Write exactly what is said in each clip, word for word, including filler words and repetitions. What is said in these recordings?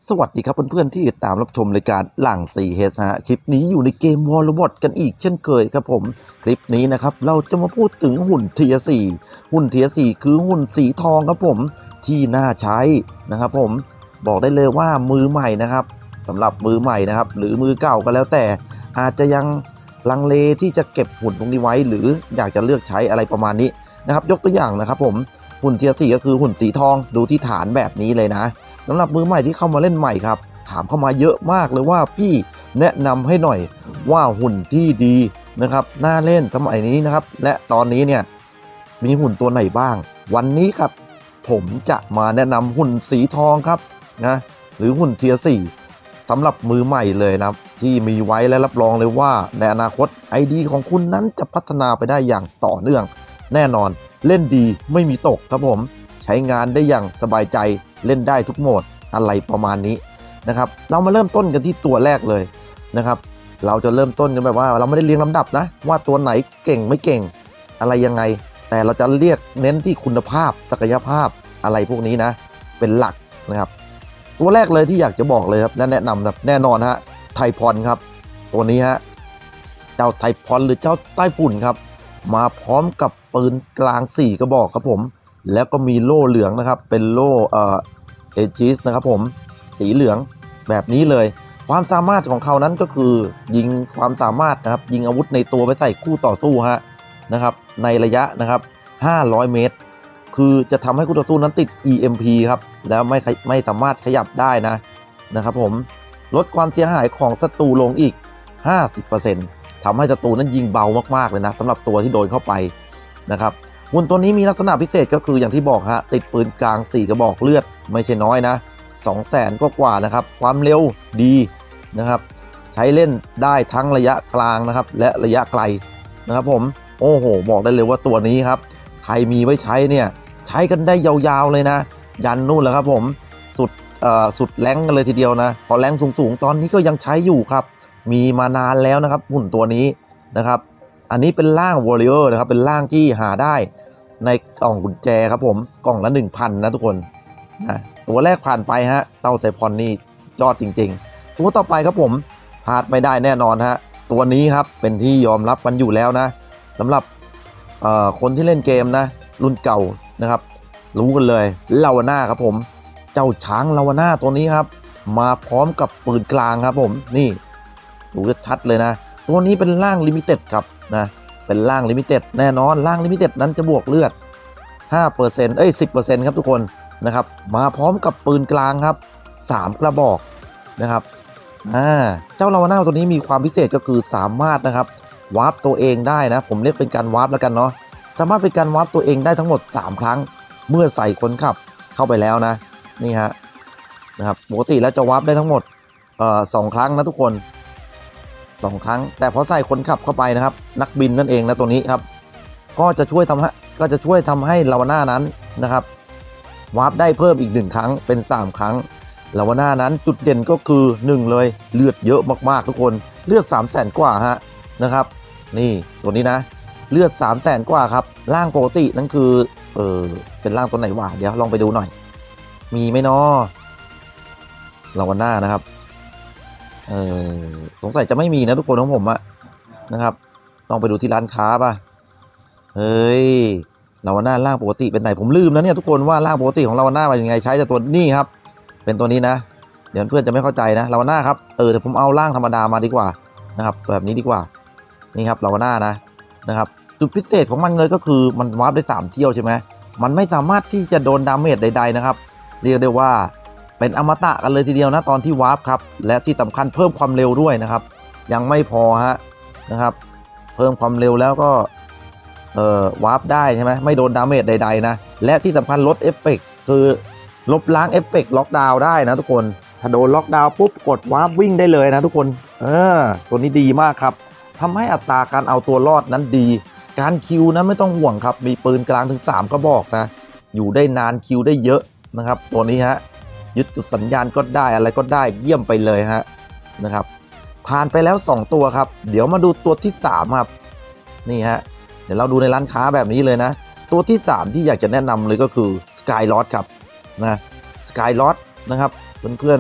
สวัสดีครับเพื่อนๆที่ติดตามรับชมรายการหลัง ซี เอช ฮะคลิปนี้อยู่ในเกม War Robot กันอีกเช่นเคยครับผมคลิปนี้นะครับเราจะมาพูดถึงหุ่น ที สี่ หุ่น ที สี่ คือหุ่นสีทองครับผมที่น่าใช้นะครับผมบอกได้เลยว่ามือใหม่นะครับสำหรับมือใหม่นะครับหรือมือเก่าก็แล้วแต่อาจจะยังลังเลที่จะเก็บหุ่นตรงนี้ไว้หรืออยากจะเลือกใช้อะไรประมาณนี้นะครับยกตัวอย่างนะครับผมหุ่น ที สี่ ก็คือหุ่นสีทองดูที่ฐานแบบนี้เลยนะสำหรับมือใหม่ที่เข้ามาเล่นใหม่ครับถามเข้ามาเยอะมากเลยว่าพี่แนะนำให้หน่อยว่าหุ่นที่ดีนะครับน่าเล่นสมัยนี้นะครับและตอนนี้เนี่ยมีหุ่นตัวไหนบ้างวันนี้ครับผมจะมาแนะนำหุ่นสีทองครับนะหรือหุ่นเทียร์สี่สำหรับมือใหม่เลยนะที่มีไว้และรับรองเลยว่าในอนาคต ไอ ดี ของคุณนั้นจะพัฒนาไปได้อย่างต่อเนื่องแน่นอนเล่นดีไม่มีตกครับผมใช้งานได้อย่างสบายใจเล่นได้ทุกโหมดอะไรประมาณนี้นะครับเรามาเริ่มต้นกันที่ตัวแรกเลยนะครับเราจะเริ่มต้นกันแบบว่าเราไม่ได้เรียงลำดับนะว่าตัวไหนเก่งไม่เก่งอะไรยังไงแต่เราจะเรียกเน้นที่คุณภาพศักยภาพอะไรพวกนี้นะเป็นหลักนะครับตัวแรกเลยที่อยากจะบอกเลยครับและแนะนำนะแน่นอนฮะไทพอนครับตัวนี้ฮะเจ้าไทพอนหรือเจ้าใต้ฝุ่นครับมาพร้อมกับปืนกลางสี่กระบอกครับผมแล้วก็มีโล่เหลืองนะครับเป็นโล่เอ่อเอจิสนะครับผมสีเหลืองแบบนี้เลยความสามารถของเขานั้นก็คือยิงความสามารถนะครับยิงอาวุธในตัวไปใส่คู่ต่อสู้ฮะนะครับในระยะนะครับห้าร้อยเมตรคือจะทำให้คู่ต่อสู้นั้นติด อี เอ็ม พี ครับแล้วไม่ไม่สามารถขยับได้นะนะครับผมลดความเสียหายของศัตรูลงอีก ห้าสิบเปอร์เซ็นต์ ทำให้ศัตรูนั้นยิงเบามากๆเลยนะสำหรับตัวที่โดนเข้าไปนะครับหุ่นตัวนี้มีลักษณะพิเศษก็คืออย่างที่บอกฮะติดปืนกลางสี่กระบอกเลือดไม่ใช่น้อยนะ สองแสน กว่าๆนะครับความเร็วดีนะครับใช้เล่นได้ทั้งระยะกลางนะครับและระยะไกลนะครับผมโอ้โหบอกได้เลยว่าตัวนี้ครับใครมีไว้ใช้เนี่ยใช้กันได้ยาวๆเลยนะยันนู่นแหละครับผมสุดเอ่อสุดแรงกันเลยทีเดียวนะพอแรงสูงๆตอนนี้ก็ยังใช้อยู่ครับมีมานานแล้วนะครับหุ่นตัวนี้นะครับอันนี้เป็นร่าง Warrior นะครับเป็นร่างที่หาได้ในกล่องกุญแจครับผมกล่องละ หนึ่งพัน นะทุกคนนะตัวแรกผ่านไปฮะเต้าไซพอนนี่ยอดจริงๆตัวต่อไปครับผมพลาดไม่ได้แน่นอนฮะตัวนี้ครับเป็นที่ยอมรับกันอยู่แล้วนะสำหรับคนที่เล่นเกมนะรุ่นเก่านะครับรู้กันเลยลาวาน่าครับผมเจ้าช้างลาวาน่าตัวนี้ครับมาพร้อมกับปืนกลางครับผมนี่ดูชัดเลยนะตัวนี้เป็นร่างลิมิเต็ดครับนะเป็นร่างลิมิเต็ดแน่นอนร่างลิมิเต็ดนั้นจะบวกเลือด ห้าเปอร์เซ็นต์ เอ้ย สิบเปอร์เซ็นต์ ครับทุกคนนะครับมาพร้อมกับปืนกลางครับสามกระบอกนะครับอ่าเจ้าลาวาน่าตัวนี้มีความพิเศษก็คือสามารถนะครับวาร์ปตัวเองได้นะผมเรียกเป็นการวาร์ปแล้วกันเนาะสามารถเป็นการวาร์ปตัวเองได้ทั้งหมดสามครั้งเมื่อใส่คนขับเข้าไปแล้วนะนี่ฮะนะครับปกติแล้วจะวาร์ปได้ทั้งหมดเอ่อสองครั้งนะทุกคนสองครั้งแต่พอใส่คนขับเข้าไปนะครับนักบินนั่นเองนะตัวนี้ครับก็จะช่วยทำให้ก็จะช่วยทำให้ลาวาน่านั้นนะครับวาร์ปได้เพิ่มอีกหนึ่งครั้งเป็นสามครั้งลาวาน่านั้นจุดเด่นก็คือหนึ่งเลยเลือดเยอะมากๆทุกคนเลือด สามแสน กว่าฮะนะครับนี่ตัวนี้นะเลือด สามแสน กว่าครับร่างปกตินั่นคือเออเป็นร่างตัวไหนวะเดี๋ยวลองไปดูหน่อยมีไหมเนาะลาวาน่านะครับเออสงสัยจะไม่มีนะทุกคนของผมอะนะครับต้องไปดูที่ร้านค้าป่ะเฮ้ยลาวาน่าร่างปกติเป็นไหนผมลืมแล้วเนี่ยทุกคนว่าร่างปกติของลาวาน่าเป็นยังไงใช้แต่ตัวนี้ครับเป็นตัวนี้นะเดี๋ยวเพื่อนจะไม่เข้าใจนะลาวาน่าครับเออเดี๋ยวผมเอาร่างธรรมดามาดีกว่านะครับแบบนี้ดีกว่านี่ครับลาวาน่านะนะครับจุดพิเศษของมันเลยก็คือมันวาร์ปได้สามเที่ยวใช่ไหมมันไม่สามารถที่จะโดนดาเมจใดๆนะครับเรียกได้ว่าเป็นอมตะกันเลยทีเดียวนะตอนที่วาร์ปครับและที่สำคัญเพิ่มความเร็วด้วยนะครับยังไม่พอฮะนะครับเพิ่มความเร็วแล้วก็เอ่อวาร์ปได้ใช่ไหมไม่โดนดาเมจใดๆนะและที่สำคัญลดเอฟเฟกต์คือลบล้างเอฟเฟกต์ล็อกดาวน์ได้นะทุกคนถ้าโดนล็อกดาวน์ปุ๊บกดวาร์ปวิ่งได้เลยนะทุกคนเออตัวนี้ดีมากครับทำให้อัตราการเอาตัวรอดนั้นดีการคิวนะไม่ต้องห่วงครับมีปืนกลางถึงสามกระบอกนะอยู่ได้นานคิวได้เยอะนะครับตัวนี้ฮะยึดจุดสัญญาณก็ได้อะไรก็ได้เยี่ยมไปเลยฮะนะครับผ่านไปแล้วสองตัวครับเดี๋ยวมาดูตัวที่สามครับนี่ฮะเดี๋ยวเราดูในร้านค้าแบบนี้เลยนะตัวที่สามที่อยากจะแนะนำเลยก็คือ Skylord ครับนะ Skylord นะครับเพื่อนๆ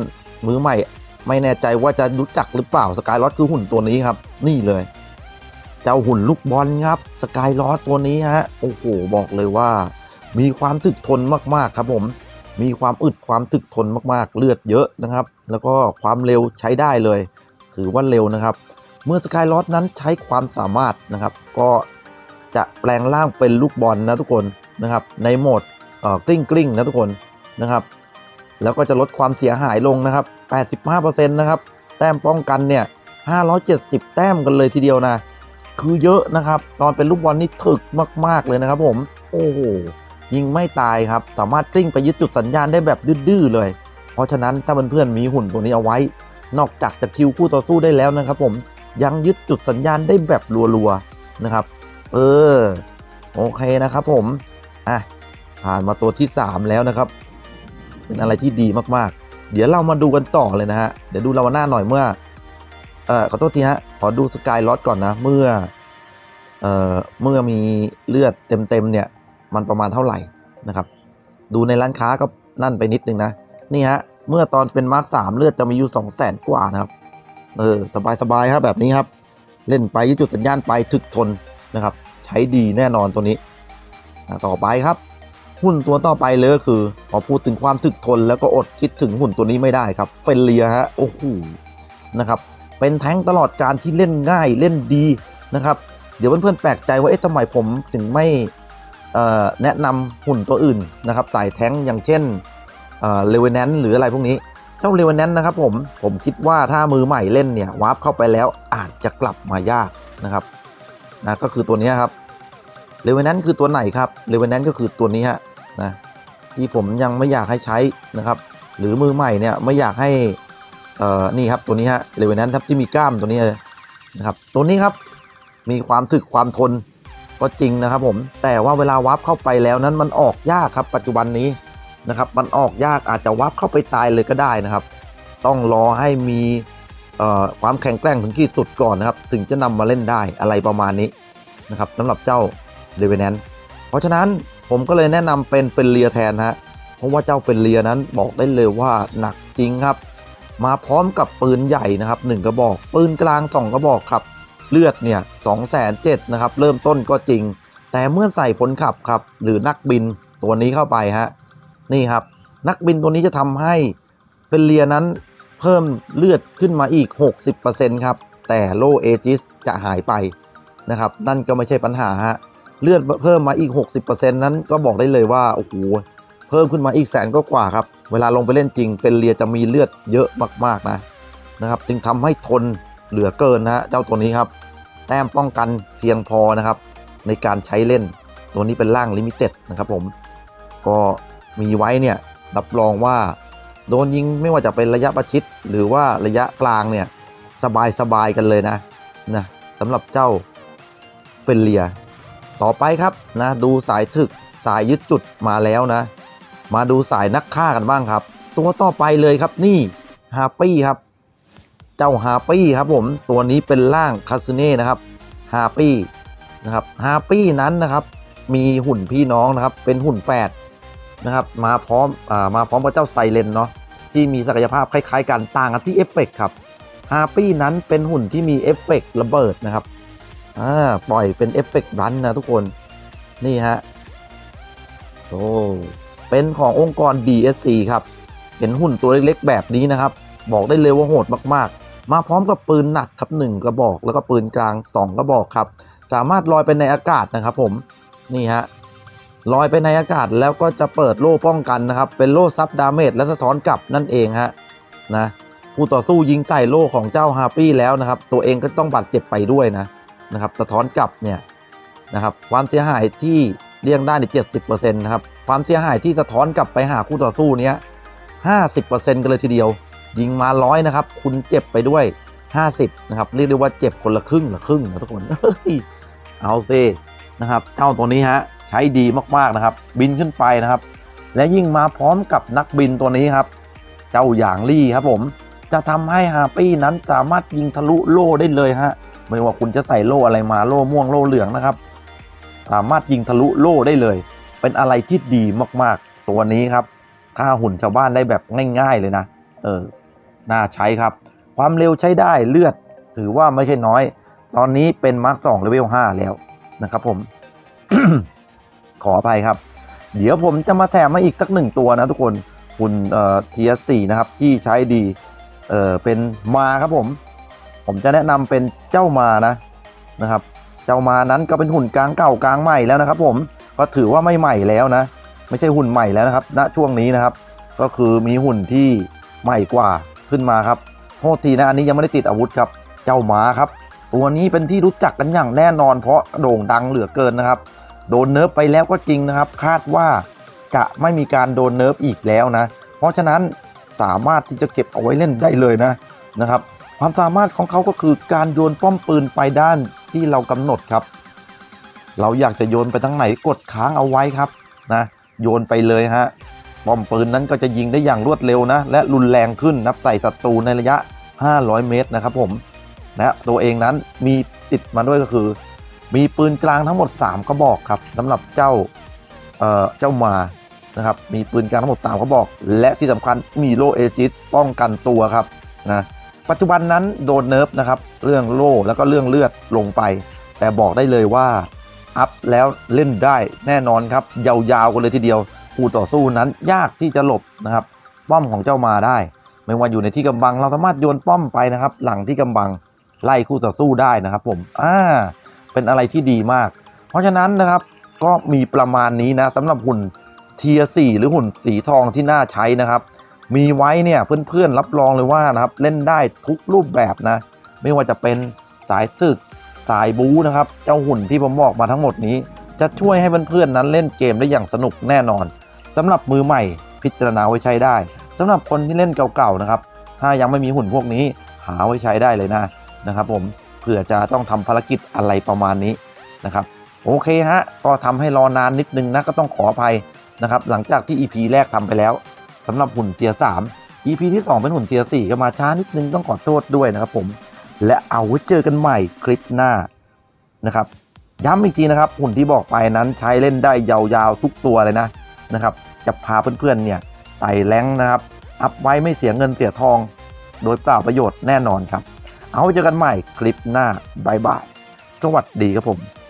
มือใหม่ไม่แน่ใจว่าจะรู้จักหรือเปล่าสกายลอสคือหุ่นตัวนี้ครับนี่เลยเจ้าหุ่นลูกบอลครับสกายลอสตัวนี้ฮะโอ้โหบอกเลยว่ามีความถึกทนมากๆครับผมมีความอึดความถึกทนมากๆเลือดเยอะนะครับแล้วก็ความเร็วใช้ได้เลยถือว่าเร็วนะครับเมื่อสกายลอสนั้นใช้ความสามารถนะครับก็จะแปลงร่างเป็นลูกบอลนะทุกคนนะครับในโหมดเอ่อกลิ้งกลิ้งนะทุกคนนะครับแล้วก็จะลดความเสียหายลงนะครับ แปดสิบห้าเปอร์เซ็นต์ นะครับแต้มป้องกันเนี่ยห้าร้อยเจ็ดสิบแต้มกันเลยทีเดียวนะคือเยอะนะครับตอนเป็นลูกบอลนี่ถึกมากๆเลยนะครับผมโอ้โหยิงไม่ตายครับสามารถกลิ้งไปยึดจุดสัญญาณได้แบบดื้อๆเลยเพราะฉะนั้นถ้าเพื่อนๆมีหุ่นตัวนี้เอาไว้นอกจากจะคิวคู่ต่อสู้ได้แล้วนะครับผมยังยึดจุดสัญญาณได้แบบรัวๆนะครับเออโอเคนะครับผมอ่ะผ่านมาตัวที่สามแล้วนะครับเป็นอะไรที่ดีมากๆเดี๋ยวเรามาดูกันต่อเลยนะฮะเดี๋ยวดูลาวาน่าหน่อยเมื่อเอ่อขอโทษทีฮะขอดูสกายลอสก่อนนะเมื่อเอ่อเมื่อมีเลือดเต็มๆเนี่ยมันประมาณเท่าไหร่นะครับดูในร้านค้าก็นั่นไปนิดนึงนะนี่ฮะเมื่อตอนเป็นมาร์คสามเลือดจะมีอยู่สองแสนกว่านะครับเออสบายๆครับแบบนี้ครับเล่นไปยึดจุดสัญญาณไปถึกทนนะครับใช้ดีแน่นอนตัวนี้ต่อไปครับหุ่นตัวต่อไปเลยก็คือพอพูดถึงความถึกทนแล้วก็อดคิดถึงหุ่นตัวนี้ไม่ได้ครับเฟลเลียฮะโอ้โหนะครับเป็นแท้งตลอดการที่เล่นง่ายเล่นดีนะครับเดี๋ยวเพื่อนๆแปลกใจว่าเอ๊ะทำไมผมถึงไม่แนะนำหุ่นตัวอื่นนะครับสายแท้งอย่างเช่นเลเวนแนนหรืออะไรพวกนี้เจ้าเลเวนแนนนะครับผมผมคิดว่าถ้ามือใหม่เล่นเนี่ยวาร์ปเข้าไปแล้วอาจจะกลับมายากนะครับนะก็คือตัวนี้ครับเลเวนแนนคือตัวไหนครับเลเวนแนนก็คือตัวนี้ฮะนะที่ผมยังไม่อยากให้ใช้นะครับหรือมือใหม่เนี่ยไม่อยากให้เอ่อนี่ครับตัวนี้ฮะเลเวนแนนครับที่มีกล้ามตัวนี้นะครับตัวนี้ครับมีความถึกความทนก็จริงนะครับผมแต่ว่าเวลาวาร์ปเข้าไปแล้วนั้นมันออกยากครับปัจจุบันนี้นะครับมันออกยากอาจจะวาร์ปเข้าไปตายเลยก็ได้นะครับต้องรอให้มีเอ่อความแข็งแกร่งถึงที่สุดก่อนนะครับถึงจะนำมาเล่นได้อะไรประมาณนี้นะครับสำหรับเจ้าเลเวนแนนเพราะฉะนั้นผมก็เลยแนะนำเป็นเฟลเลียแทนฮะเพราะว่าเจ้าเฟลเลียนั้นบอกได้เลยว่าหนักจริงครับมาพร้อมกับปืนใหญ่นะครับหนึ่งกระบอกปืนกลางสองกระบอกครับเลือดเนี่ยสองแสนเจ็ดนะครับเริ่มต้นก็จริงแต่เมื่อใส่พลขับครับหรือนักบินตัวนี้เข้าไปฮะนี่ครับนักบินตัวนี้จะทำให้เฟลเลียนั้นเพิ่มเลือดขึ้นมาอีก หกสิบเปอร์เซ็นต์ ครับแต่โล่เอจิสจะหายไปนะครับนั่นก็ไม่ใช่ปัญหาฮะเลือดเพิ่มมาอีก หกสิบเปอร์เซ็นต์ นั้นก็บอกได้เลยว่าโอ้โหเพิ่มขึ้นมาอีกแสนก็กว่าครับเวลาลงไปเล่นจริงเฟลเลียจะมีเลือดเยอะมากๆนะนะครับจึงทำให้ทนเหลือเกินนะฮะเจ้าตัวนี้ครับแต้มป้องกันเพียงพอนะครับในการใช้เล่นตัวนี้เป็นร่างลิมิเต็ดนะครับผมก็มีไว้เนี่ยรับรองว่าโดนยิงไม่ว่าจะเป็นระยะประชิดหรือว่าระยะกลางเนี่ยสบายๆกันเลยนะนะสำหรับเจ้าเฟลเลียต่อไปครับนะดูสายถึกสายยึดจุดมาแล้วนะมาดูสายนักฆ่ากันบ้างครับตัวต่อไปเลยครับนี่ฮาปี้ครับเจ้าฮาปี้ครับผมตัวนี้เป็นร่างคาซึเน่นะครับฮาปี้นะครับฮาปี้นั้นนะครับมีหุ่นพี่น้องนะครับเป็นหุ่นแฝดนะครับมาพร้อมอ่ามาพร้อมกับเจ้าไซเลนเนาะที่มีศักยภาพคล้ายๆกันต่างกันที่เอฟเฟกต์ครับฮาปี้นั้นเป็นหุ่นที่มีเอฟเฟกต์ระเบิดนะครับอ่าปล่อยเป็นเอฟเฟกต์รันนะทุกคนนี่ฮะโอ้เป็นขององค์กร ดี เอส ซี ครับเห็นหุ่นตัวเล็กๆแบบนี้นะครับบอกได้เลยว่าโหดมากๆมาพร้อมกับปืนหนักครับหนึ่งกระบอกแล้วก็ปืนกลางสองกระบอกครับสามารถลอยไปในอากาศนะครับผมนี่ฮะลอยไปในอากาศแล้วก็จะเปิดโล่ป้องกันนะครับเป็นโล่ซับดาเมจและสะท้อนกลับนั่นเองฮะนะผู้ต่อสู้ยิงใส่โล่ของเจ้าฮาปี้แล้วนะครับตัวเองก็ต้องบาดเจ็บไปด้วยนะนะครับสะท้อนกลับเนี่ยนะครับความเสียหายที่เรียกได้ใน เจ็ดสิบเปอร์เซ็นต์ นะครับความเสียหายที่สะท้อนกลับไปหาคู่ต่อสู้เนี้ย ห้าสิบเปอร์เซ็นต์ กันเลยทีเดียวยิงมาร้อยนะครับคุณเจ็บไปด้วยห้าสิบนะครับเรียกได้ว่าเจ็บคนละครึ่งละครึ่งนะทุกคนเอาซินะครับเจ้าตัวนี้ฮะใช้ดีมากๆนะครับบินขึ้นไปนะครับและยิ่งมาพร้อมกับนักบินตัวนี้ครับเจ้าหยางลี่ครับผมจะทำให้ฮาปี้นั้นสามารถยิงทะลุโล่ได้เลยฮะไม่ว่าคุณจะใส่โล่อะไรมาโล่ม่วงโล่เหลืองนะครับสามารถยิงทะลุโล่ได้เลยเป็นอะไรที่ดีมากๆตัวนี้ครับฆ่าหุ่นชาวบ้านได้แบบง่ายๆเลยนะเออน่าใช้ครับความเร็วใช้ได้เลือดถือว่าไม่ใช่น้อยตอนนี้เป็นมาร์คสองเลเวลห้าแล้วนะครับผม ขออภัยครับเดี๋ยวผมจะมาแถมมาอีกสักหนึ่งตัวนะทุกคนหุ่นเอ่อเทียร์สี่นะครับที่ใช้ดีเอ่อเป็นมาครับผมผมจะแนะนำเป็นเจ้ามานะนะครับเจ้ามานั้นก็เป็นหุ่นกลางเก่ากลางใหม่แล้วนะครับผมก็ถือว่าไม่ใหม่แล้วนะไม่ใช่หุ่นใหม่แล้วนะครับณช่วงนี้นะครับก็คือมีหุ่นที่ใหม่กว่าขึ้นมาครับโทษทีนะอันนี้ยังไม่ได้ติดอาวุธครับเจ้าม้าครับตัวนี้เป็นที่รู้จักกันอย่างแน่นอนเพราะโด่งดังเหลือเกินนะครับโดนเนิร์ฟไปแล้วก็จริงนะครับคาดว่าจะไม่มีการโดนเนิร์ฟอีกแล้วนะเพราะฉะนั้นสามารถที่จะเก็บเอาไว้เล่นได้เลยนะนะครับความสามารถของเขาก็คือการโยนป้อมปืนไปด้านที่เรากำหนดครับเราอยากจะโยนไปทางไหนกดค้างเอาไว้ครับนะโยนไปเลยฮะป้อมปืนนั้นก็จะยิงได้อย่างรวดเร็วนะและรุนแรงขึ้นนับใส่ศัตรูในระยะห้าร้อยเมตรนะครับผมนะตัวเองนั้นมีติดมาด้วยก็คือมีปืนกลางทั้งหมดสามกระบอกครับสำหรับเจ้าเอ่อเจ้ามานะครับมีปืนกลางทั้งหมดสามกระบอกและที่สำคัญมีโล่เอจิสป้องกันตัวครับนะปัจจุบันนั้นโดนเนิร์ฟนะครับเรื่องโล่แล้วก็เรื่องเลือดลงไปแต่บอกได้เลยว่าอัพแล้วเล่นได้แน่นอนครับยาวๆกันเลยทีเดียวผู้ต่อสู้นั้นยากที่จะหลบนะครับป้อมของเจ้ามาได้ไม่ว่าอยู่ในที่กำบังเราสามารถโยนป้อมไปนะครับหลังที่กำบังไล่คู่ต่อสู้ได้นะครับผมอ่าเป็นอะไรที่ดีมากเพราะฉะนั้นนะครับก็มีประมาณนี้นะสำหรับหุ่นเทียร์สี่หรือหุ่นสีทองที่น่าใช้นะครับมีไว้เนี่ยเพื่อนๆรับรองเลยว่านะครับเล่นได้ทุกรูปแบบนะไม่ว่าจะเป็นสายศึกสายบู๊นะครับเจ้าหุ่นที่ผมบอกมาทั้งหมดนี้จะช่วยให้เพื่อนๆนั้นเล่นเกมได้อย่างสนุกแน่นอนสำหรับมือใหม่พิจารณาไว้ใช้ได้สำหรับคนที่เล่นเก่าๆนะครับถ้ายังไม่มีหุ่นพวกนี้หาไว้ใช้ได้เลยนะนะครับผมเผื่อจะต้องทำภารกิจอะไรประมาณนี้นะครับโอเคฮะก็ทำให้รอนานนิดนึงนะก็ต้องขออภัยนะครับหลังจากที่ อี พี แรกทำไปแล้วสำหรับหุ่นเทียร์สาม อี พี ที่สองเป็นหุ่นเทียร์สี่ก็มาช้านิดนึงต้องขอโทษด้วยนะครับผมและเอาไว้เจอกันใหม่คลิปหน้านะครับย้ำอีกทีนะครับหุ่นที่บอกไปนั้นใช้เล่นได้ยาวๆทุกตัวเลยนะนะครับจะพาเพื่อนๆเนี่ยไต่แรงนะครับอัพไว้ไม่เสียเงินเสียทองโดยเปล่าประโยชน์แน่นอนครับเอาไว้เจอกันใหม่คลิปหน้าบายบายสวัสดีครับผม